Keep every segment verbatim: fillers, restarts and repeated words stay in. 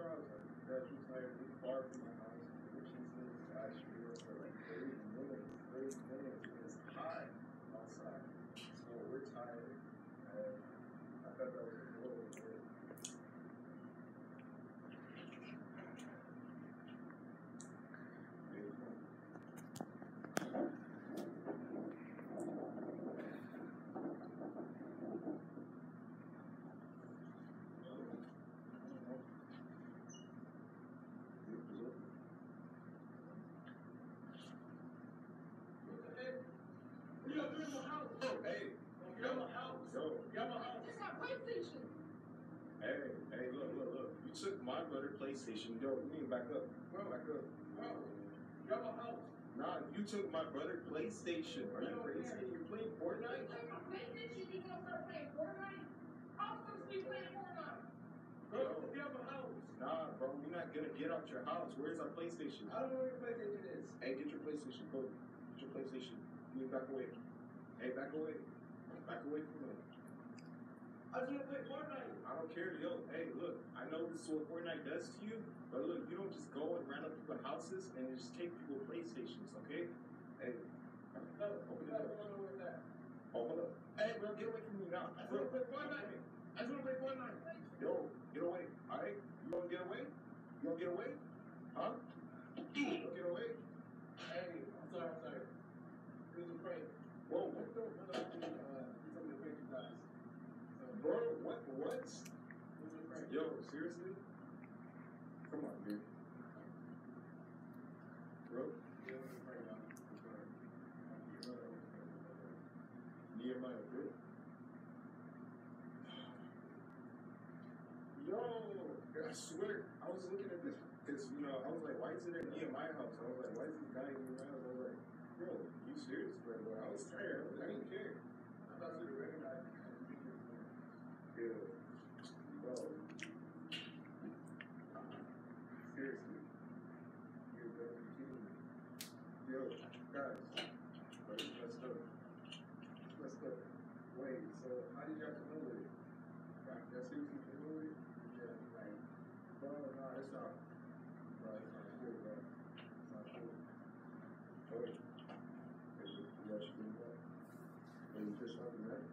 I was like, that was like far from my house. Which is in the side street for like thirty minutes. thirty minutes. It's hot outside. So we're tired. And I thought that was a little bit. Hey, yo, house. Yo, yo, house. It's our PlayStation. Hey, hey, look, look, look. You took my brother PlayStation. Yo, you need to back up. Bro, back up. Bro, yo, house. Nah, you took my brother PlayStation. Are you crazy? You're playing Fortnite? You take my PlayStation, you gonna start playing Fortnite? How supposed to be playing Fortnite? Bro, you have a house. Nah, bro, we're not gonna get out your house. Where's our PlayStation? I don't know where your PlayStation is. Hey, get your PlayStation. Go. Get your PlayStation. You need to back away. Hey, back away. Back away from me. I just want to play Fortnite. I don't care, yo. Hey, look, I know this is what Fortnite does to you, but look, you don't just go and run up people's houses and just take people's PlayStations, okay? Hey, no, open the door. Open up. Hey, bro, get away from me now. I just want to play Fortnite. I just want to play Fortnite. Yo, get away. All right? You want to get away? You want to get away? Huh? You want to get away? Hey, I'm sorry, I'm sorry. It was a prank. Whoa, what the? Uh, something to prank you guys. Bro, what? What? Yo, seriously? Come on, dude. Bro? Nehemiah, bro? Yo, I swear, I was looking at this, because, you know, I was like, why is it at Nehemiah house? I was like, why is this guy in Nehemiah house? I was like, bro, you serious, bro? I was tired. I, was, I didn't care. I thought you were the regular guy. Yeah. Bro. Seriously. You're better than kidding me. Yo, guys. Bro, you messed up. You messed up. Wait, so how did y'all come up with it? Y'all seriously come up with it? Yeah, like, bro, no, it's not. Bro, it's not cool, bro. It's not cool. Wait. You got your thing back? Are you pissed off, right?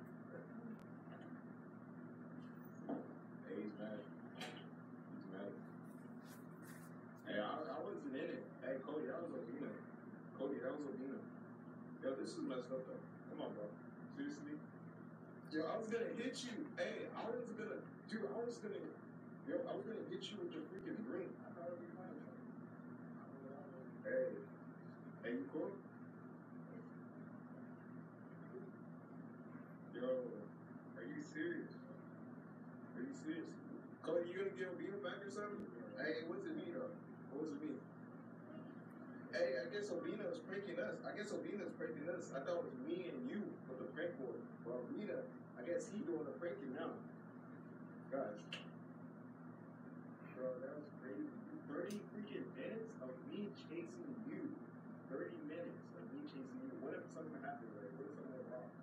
Hey, he's mad. He's mad. Hey, I, I wasn't in it. Hey, Cody, that was Obina. Cody, that was Obina. Yo, this is messed up, though. Come on, bro. Seriously? Yo, I was gonna hit you. Hey, I was gonna, dude, I was gonna, yo, I was gonna hit you with your freaking broom. I thought it would be fine. Hey. Hey, you cool? Yo, are you serious? Are you serious? Cody, you gonna get Obina back or something? Hey, what's it mean, though? What does it mean? Hey, I guess Obina was pranking us. I guess Obina was pranking us. I thought it was me and you with the prank board. Well, Obina, I guess he doing the pranking now. Guys. Bro, that was crazy. thirty freaking minutes of me chasing you. thirty minutes of me chasing you. What if something happened, right? What if something went wrong?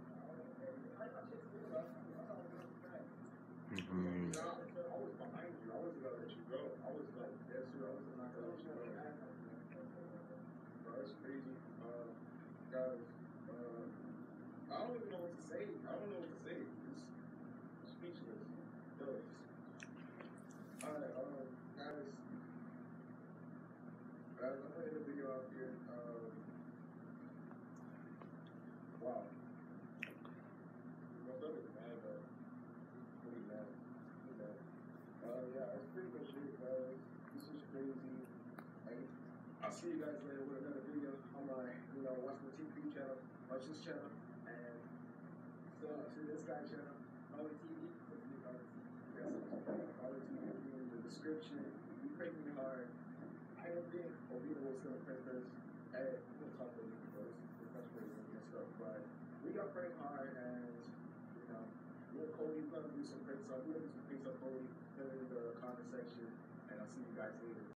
Mm-hmm. No, I was behind you. I wasn't gonna let you go. I was like, yes, sir. I was not gonna let you go. Bro, it's crazy. Uh, guys, uh, I don't even know what to say. I don't know what to say. It's speechless. Yo. Alright, um, guys. Guys, I'm gonna end the video out here. Um, wow. My brother's mad, though. Pretty mad. Pretty mad. Uh, yeah, it's pretty much it, guys. This was crazy. Like, I'll see you guys later with another video on my, you know, Watch My T V channel, watch this channel, and so to this guy's channel, Baller T V. Yes, Baller T V will be in the description. You pray for me hard. I don't think Obina was gonna prank us. Hey, I'm gonna talk to Obina first. That's crazy and stuff, but we got praying hard, and you know, me and Cody's gonna do some pranks up. We're gonna do some pranks up, Cody. Put it in the comment section, and I'll see you guys later.